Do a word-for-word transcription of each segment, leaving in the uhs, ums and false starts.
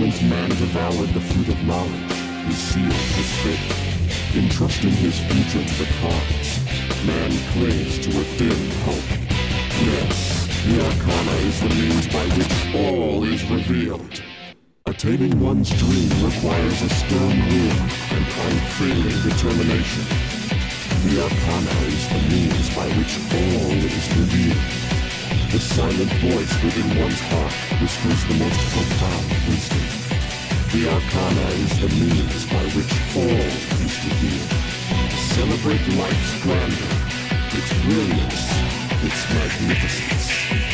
moment man devoured the fruit of knowledge, he sealed his fate. Entrusting his future to the cards, man clings to a dim hope. Yes, the Arcana is the means by which all is revealed. Attaining one's dream requires a stern will and unfailing determination. The Arcana is the means by which all is revealed. The silent voice within one's heart whispers the most profound wisdom. The Arcana is the means by which all is revealed. Celebrate life's grandeur, its brilliance, its magnificence.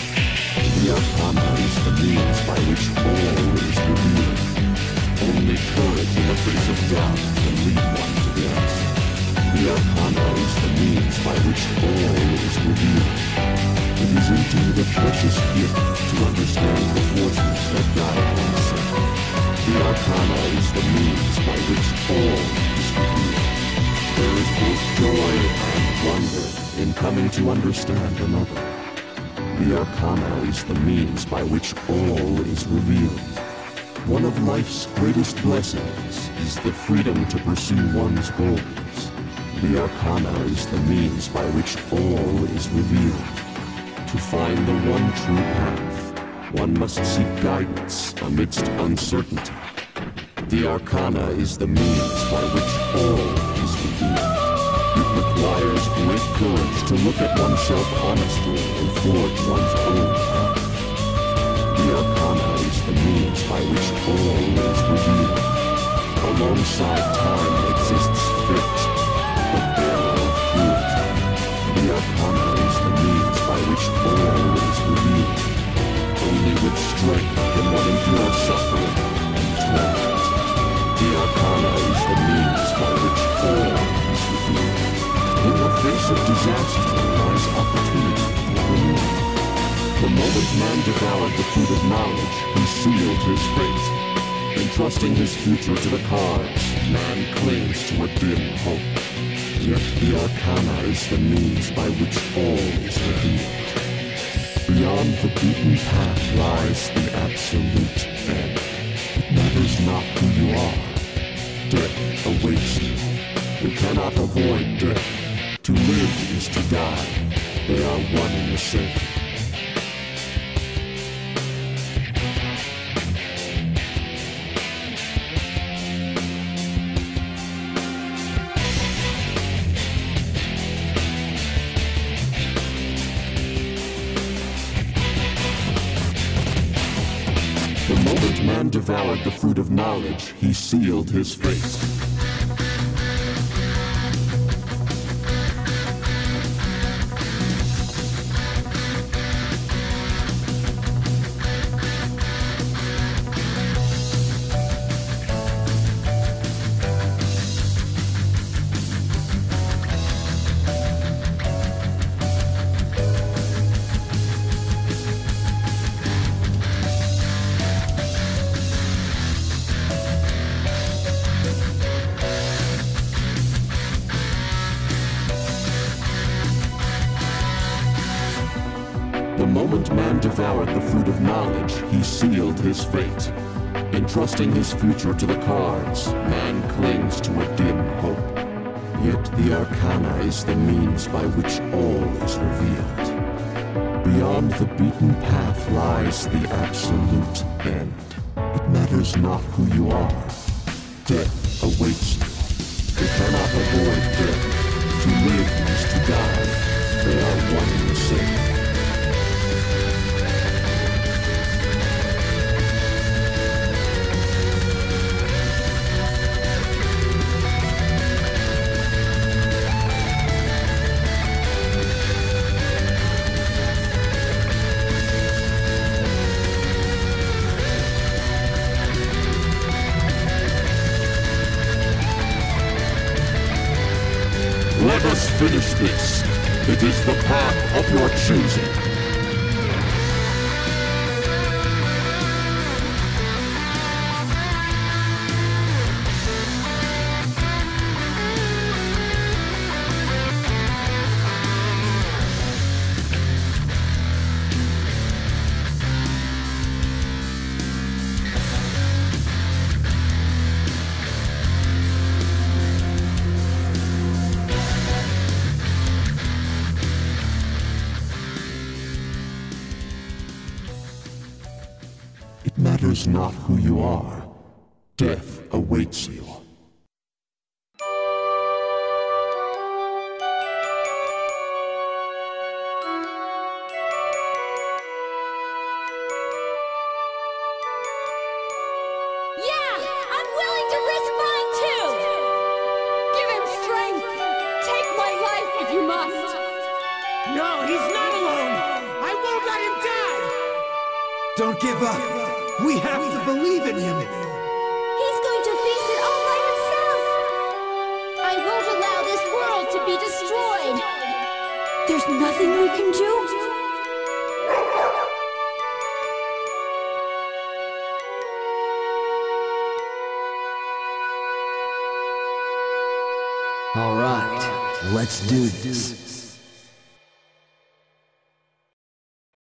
The Arcana is the means by which all is revealed. Only courage in the face of doubt can lead one to the answer. The Arcana is the means by which all is revealed. It is indeed a precious gift to understand the forces that guide oneself. The Arcana is the means by which all is revealed. There is both joy and wonder in coming to understand another. The Arcana is the means by which all is revealed. One of life's greatest blessings is the freedom to pursue one's goals. The Arcana is the means by which all is revealed. To find the one true path, one must seek guidance amidst uncertainty. The Arcana is the means by which all is revealed. It requires great courage to look at oneself honestly and forge one's own path. The Arcana is the means by which all is revealed. Alongside time exists fate, the bearer of purity. The Arcana is the means by which all is revealed. Only with strength can one endure suffering and torment. The Arcana is the means by which all is revealed. In the face of disaster lies opportunity for renewal. The moment man devoured the fruit of knowledge, he sealed his fate. Entrusting his future to the cards, man clings to a dim hope. Yet the Arcana is the means by which all is revealed. Beyond the beaten path lies the absolute end. It matters not who you are. Death awaits you. You cannot avoid death. To live is to die. They are one and the same. The moment man devoured the fruit of knowledge, he sealed his fate. The moment man devoured the fruit of knowledge, he sealed his fate. Entrusting his future to the cards, man clings to a dim hope. Yet the Arcana is the means by which all is revealed. Beyond the beaten path lies the absolute end. It matters not who you are. Death awaits you. You cannot avoid death. To live is to die. They are one and the same. Let us finish this. It is the path of your choosing. is not who you are, death awaits you. Don't give up. We have to believe in him. He's going to face it all by himself. I won't allow this world to be destroyed. There's nothing we can do. All right, let's do this.